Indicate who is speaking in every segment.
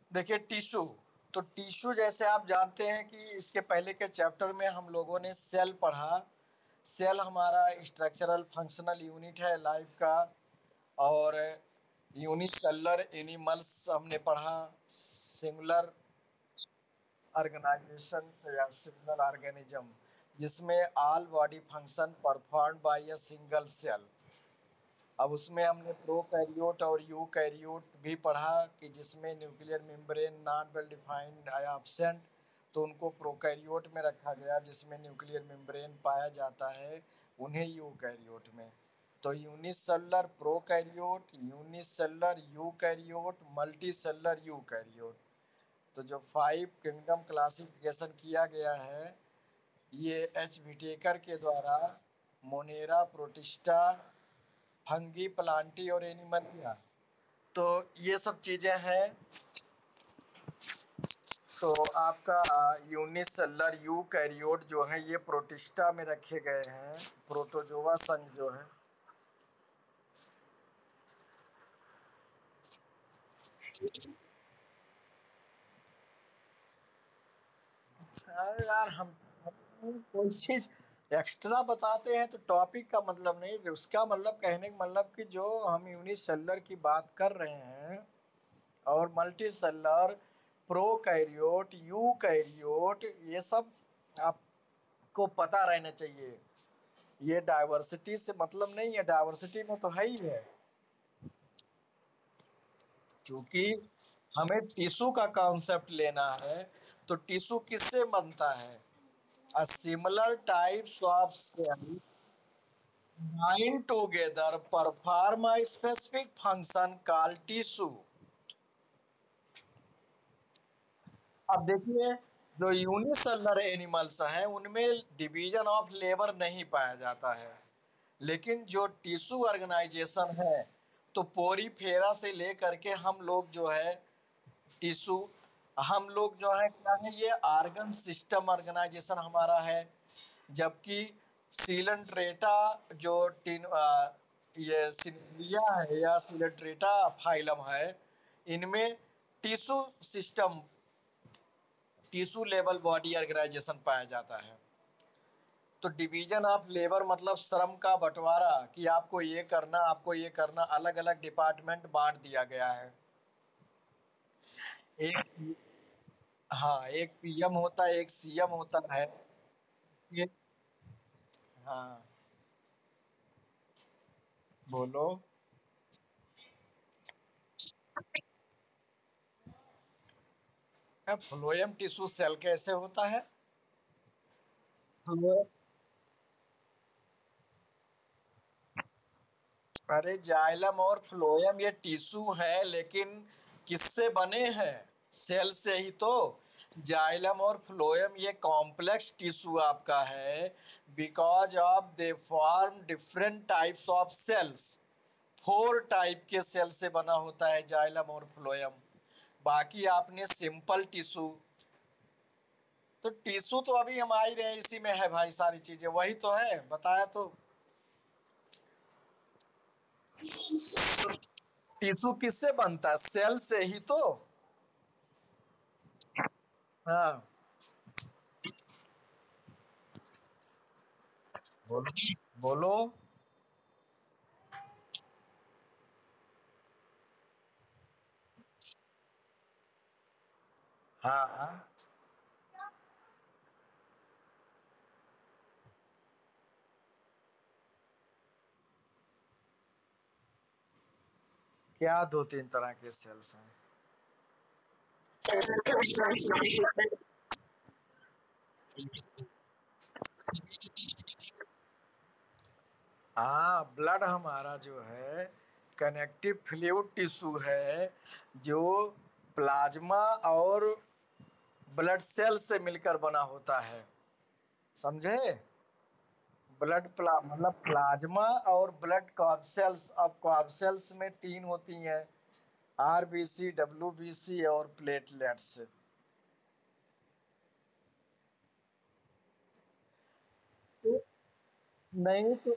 Speaker 1: देखिए टिश्यू, तो टिश्यू जैसे आप जानते हैं कि इसके पहले के चैप्टर में हम लोगों ने सेल पढ़ा। सेल हमारा स्ट्रक्चरल फंक्शनल यूनिट है लाइफ का। और यूनिसेलुलर एनिमल्स हमने पढ़ा। सिंगुलर ऑर्गेनाइजेशन या सिंगल ऑर्गेनिज्म, जिसमें all body function perform by a single cell. अब उसमें हमने प्रोकैरियोट और यूकैरियोट भी पढ़ा कि जिसमें nuclear membrane not well defined या एब्सेंट, तो उनको प्रोकैरियोट में रखा गया। जिसमें न्यूक्लियर मेम्ब्रेन पाया जाता है उन्हें यूकैरियोट में। तो unicellular prokaryote, unicellular eukaryote, multicellular eukaryote. तो जो 5 किंगडम क्लासिफिकेशन किया गया है ये एच विटेकर के द्वारा मोनेरा, प्रोटिस्टा, फंगी, प्लांटी और एनिमलिया। तो ये सब चीजें हैं। तो आपका यूनिसेलुलर यूकैरियोट जो है ये प्रोटिस्टा में रखे गए हैं, प्रोटोजोआ संघ जो है। अरे यार हम कोई चीज एक्स्ट्रा बताते हैं तो टॉपिक का मतलब नहीं, उसका मतलब कहने का मतलब कि जो हम यूनिसेलुलर की बात कर रहे हैं और मल्टीसेलुलर, प्रोकैरियोट, यूकैरियोट, ये सब आपको पता रहना चाहिए। ये डाइवर्सिटी से मतलब नहीं है, डाइवर्सिटी में तो है ही है। क्योंकि हमें टिश्यू का कॉन्सेप्ट लेना है, तो टिश्यू किससे बनता है? A similar types of cell bind together perform a specific function called tissue। अब देखिए, जो यूनिसेलुलर एनिमल्स हैं उनमें डिवीजन ऑफ लेबर नहीं पाया जाता है। लेकिन जो टिश्यू ऑर्गेनाइजेशन है, तो पोरीफेरा से लेकर के हम लोग जो है टिश्यू, हम लोग जो है क्या है, ये ऑर्गन सिस्टम ऑर्गेनाइजेशन हमारा है। जबकि सीलेंट्रेटा जो ये सिनेरिया है या सीलेंट्रेटा फाइलम है, इनमें tissue system, tissue level body organisation पाया जाता है। तो डिवीजन ऑफ लेबर मतलब श्रम का बंटवारा, कि आपको ये करना, आपको ये करना, अलग अलग डिपार्टमेंट बांट दिया गया है। एक, हाँ, एक पीएम होता है, एक सीएम होता है। ये, हाँ, बोलो। फ्लोएम टिश्यू सेल कैसे होता है? फ्लो अरे जाइलम और फ्लोएम ये टिश्यू है, लेकिन किससे बने हैं? सेल से ही तो। जाइलम और फ्लोएम ये कॉम्प्लेक्स टिश्यू आपका है, because of they form different types of cells. 4 type के सेल से बना होता है जाइलम और फ्लोएम। बाकी आपने सिंपल टिश्यू, तो टिश्यू तो अभी हम आ ही रहे हैं, इसी में है भाई सारी चीजें, वही तो है बताया तो। टिश्यू किससे बनता है? सेल से ही तो। हाँ, बोलो बोलो। हाँ, क्या 2-3 तरह के सेल्स हैं? हाँ, ब्लड हमारा जो है कनेक्टिव फ्लूइड टिश्यू है, जो प्लाज्मा और ब्लड सेल से मिलकर बना होता है। समझे? मतलब प्लाज्मा और ब्लड कॉर्पसेल्स। अब कॉर्पसेल्स में 3 होती हैं, आरबीसी, डब्ल्यूबीसी और प्लेटलेट्स। तो नहीं तो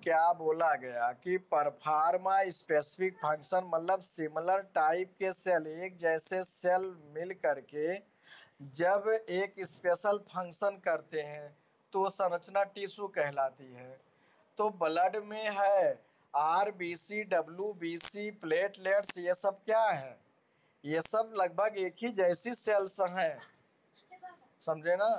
Speaker 1: क्या बोला गया कि परफार्मा स्पेसिफिक फंक्शन, मतलब सिमिलर टाइप के सेल, एक जैसे सेल मिल करके जब एक स्पेशल फंक्शन करते हैं तो संरचना टिश्यू कहलाती है। तो ब्लड में है आरबीसी, डब्ल्यूबीसी, प्लेटलेट्स, ये सब क्या है? ये सब लगभग एक ही जैसी सेल्स हैं, समझे ना?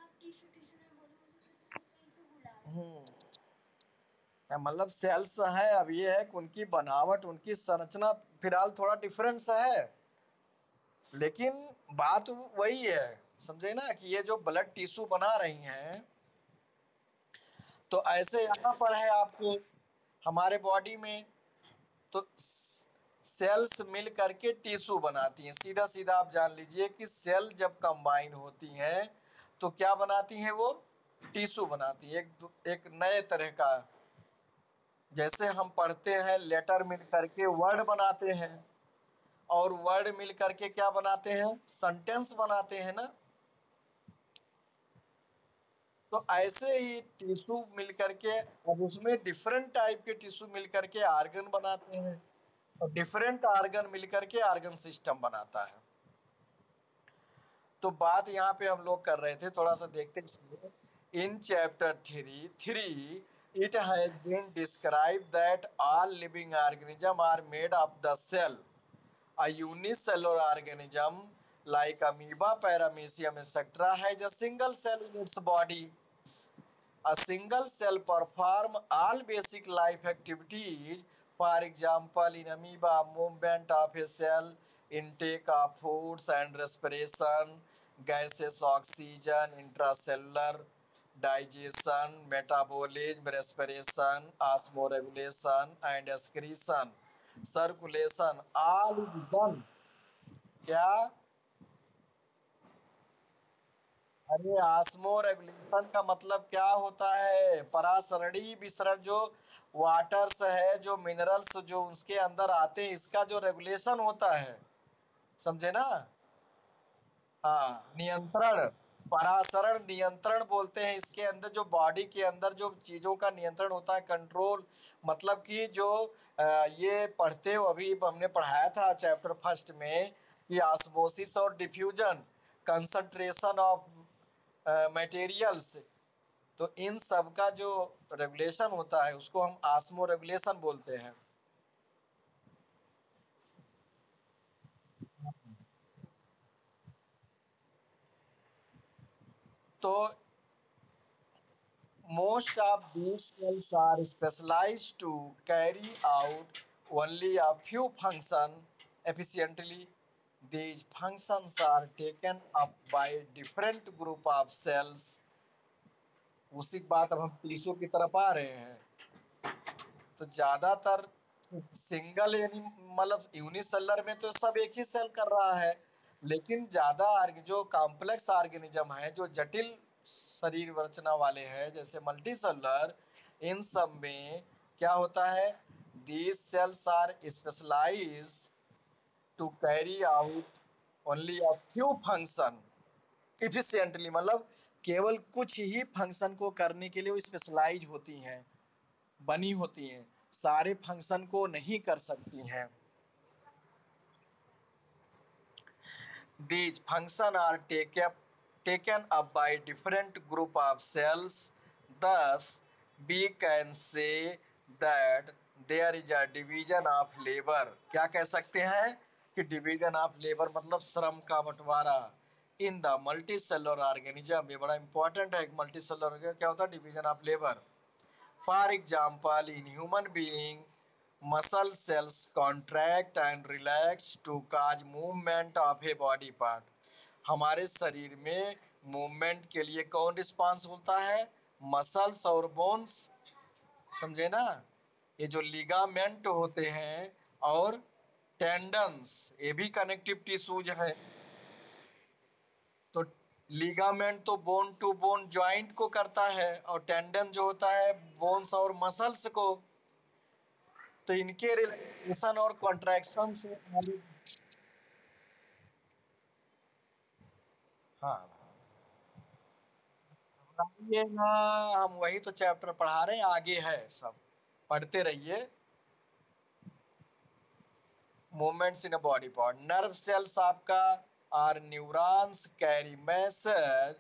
Speaker 1: मतलब सेल्स है, अब ये है कि उनकी बनावट, उनकी संरचना फिलहाल थोड़ा डिफरेंस है, लेकिन बात वही है, समझे ना, कि ये जो ब्लड टिश्यू बना रही हैं, तो ऐसे यहाँ पर है आपके हमारे बॉडी में, तो सेल्स मिल करके टिश्यू बनाती हैं। सीधा सीधा आप जान लीजिए कि सेल जब कंबाइन होती हैं तो क्या बनाती हैं? वो टिश्यू बनाती है, एक नए तरह का। जैसे हम पढ़ते हैं लेटर मिल करके वर्ड बनाते हैं, और वर्ड मिल करके क्या बनाते हैं? सेंटेंस बनाते हैं ना। तो ऐसे ही टिश्यू मिल करके, अब उसमें डिफरेंट टाइप के टिश्यू मिल करके आर्गन बनाते हैं, और डिफरेंट आर्गन मिल करके आर्गन सिस्टम बनाता है। तो बात यहाँ पे हम लोग कर रहे थे, थोड़ा सा देखते हैं। In chapter three it has been described that all living organisms are made of the cell. A unicellular organism like amoeba, paramecium, etc. has a single cell in its body. A single cell perform all basic life activities. For example, in amoeba, movement of a cell, intake of foods and respiration, gases, oxygen, intracellular digestion, metabolism, respiration, osmoregulation, and excretion, circulation, all is done. क्या? अरे osmo regulation का मतलब क्या होता है? परासरणी विसरण, जो waters है, जो मिनरल्स जो उसके अंदर आते हैं, इसका जो रेगुलेशन होता है, समझे ना? हाँ, नियंत्रण, परासरण नियंत्रण बोलते हैं इसके अंदर, जो बॉडी के अंदर जो चीजों का नियंत्रण होता है, कंट्रोल। मतलब कि जो ये पढ़ते हो, अभी हमने पढ़ाया था चैप्टर फर्स्ट में कि ऑस्मोसिस और डिफ्यूजन, कंसंट्रेशन ऑफ मटेरियल्स, तो इन सब का जो रेगुलेशन होता है उसको हम ऑस्मो रेगुलेशन बोलते हैं। तो most of these cells are specialized to carry out only a few functions efficiently. These functions are taken up by different group of cells. उसी बात अब हम टिश्यू की तरफ आ रहे हैं। तो ज्यादातर सिंगल यानी मतलब यूनिसेलर में तो सब एक ही सेल कर रहा है, लेकिन ज्यादा जो कॉम्प्लेक्स ऑर्गेनिज्म है, जो जटिल शरीर रचना वाले हैं, जैसे मल्टीसेलर, इन सब में क्या होता है? These cells are specialise to carry out only a few function efficiently, मतलब केवल कुछ ही फंक्शन को करने के लिए वो स्पेशलाइज होती हैं, बनी होती हैं, सारे फंक्शन को नहीं कर सकती हैं। These functions are taken up by different group of cells. Thus, we can say that there is a division of labor. क्या कह सकते हैं कि डिवीजन ऑफ लेबर मतलब श्रम का बंटवारा in the multicellular organism. ये बड़ा इंपॉर्टेंट है। मल्टी सेलुलर क्या होता है? Division of labour. For example, in human being, muscle cells contract and relax to cause movement of a body part. हमारे शरीर में मूवमेंट के लिए कौन रिस्पॉन्स होता है? मसल्स और बोन्स, समझे ना? ये जो लिगामेंट होते हैं और टेंडन्स, ये भी कनेक्टिव टिश्यूज है। तो लिगामेंट तो बोन टू बोन ज्वाइंट को करता है, और टेंडन जो होता है बोन्स और मसल्स को। तो इनके रिलेशन और कॉन्ट्रैक्शन से हाँ, ये ना, हम वही तो चैप्टर पढ़ा रहे हैं, आगे है सब। पढ़ते रहिए। Movements in a body part. Nerve cells आपका are neurons carry message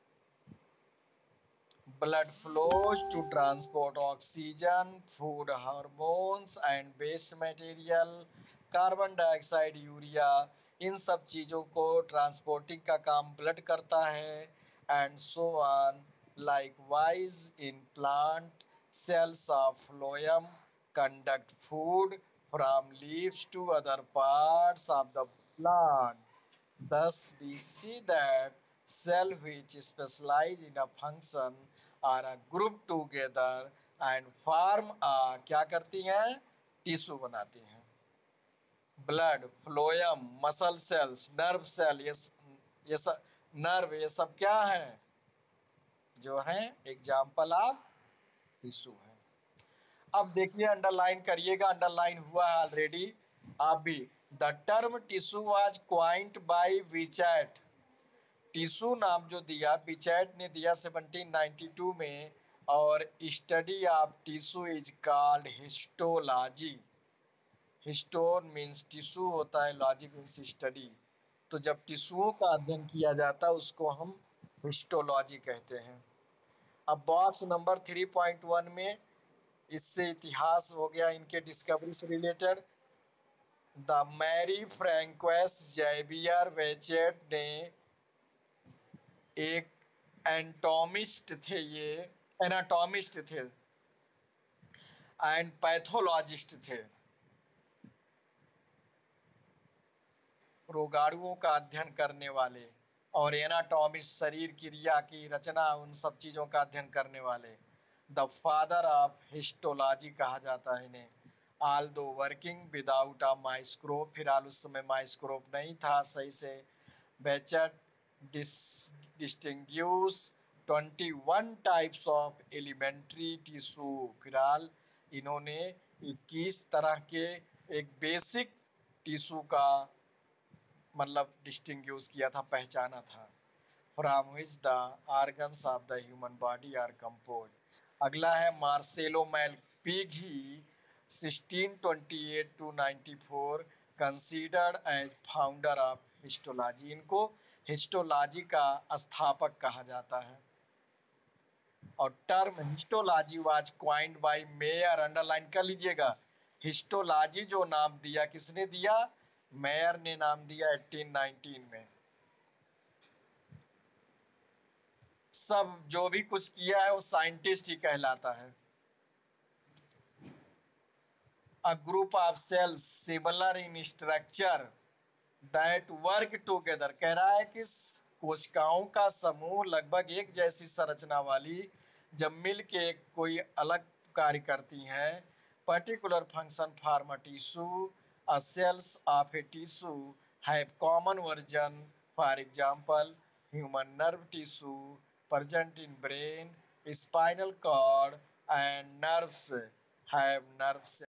Speaker 1: blood flows to transport oxygen, food hormones and waste material, carbon dioxide, urea, इन सब चीज़ों को ट्रांसपोर्टिंग का काम ब्लड करता है। And so on. Likewise in plant cells of phloem conduct food from leaves to other parts of the plant. Thus, we see that cell which specialize in a function are a group together and form a क्या करती हैं? Tissue बनाती हैं। Blood, phloem, muscle cells, nerve cell, ये सब nerve, ये सब क्या है? जो है एग्जाम्पल ऑफ टिश्यू है। अब देखिए, अंडरलाइन करिएगा, अंडरलाइन हुआ है ऑलरेडी। आप भी। The term tissue was coined by Bichat. Tissue नाम जो दिया विचैट ने दिया 1792 में। और study of tissue is called histology. Histone means tissue होता है, लॉजी मीन्स स्टडी। तो जब टिश्यूओं का अध्ययन किया जाता है उसको हम हिस्टोलॉजी कहते हैं। अब बॉक्स नंबर 3.1 में इससे इतिहास हो गया इनके डिस्कवरी से रिलेटेड। The Marie Francois Xavier Bichat ने एक एंटोमिस्ट थे, ये एनाटोमिस्ट थे एंड पैथोलॉजिस्ट थे। रोगाणुओं का अध्ययन करने वाले और एनाटॉमिस्ट शरीर क्रिया की रचना उन सब चीज़ों का अध्ययन करने वाले। द फादर ऑफ हिस्टोलॉजी कहा जाता है इन्हें। आल दो वर्किंग विदाउट अ माइक्रोस्कोप, फिलहाल उस समय माइक्रोस्कोप नहीं था सही से। Bichat distinguish 21 types of elementary tissue. फिलहाल इन्होंने 21 तरह के एक बेसिक टिश्यू का मतलब डिस्टिंग्यूश किया था, पहचाना था। From which the organs of the human body are compose. अगला है Marcello Malpighi 1628 to 94, considered as founder of histology. इनको हिस्टोलॉजी का स्थापक कहा जाता है। और term histology was coined by Mayer. Underline कर लीजिएगा। हिस्टोलॉजी जो नाम दिया किसने दिया? मेयर ने नाम दिया 1819 में। सब जो भी कुछ किया है वो साइंटिस्ट ही कहलाता है। A group of cells similar in structure that work together. कह रहा है कि कोशिकाओं का समूह लगभग एक जैसी संरचना वाली जब मिल के कोई अलग कार्य करती हैं। Particular function form a tissue. A cells of a tissue have common version, for example human nerve tissue present in brain, spinal cord and nerves have nerve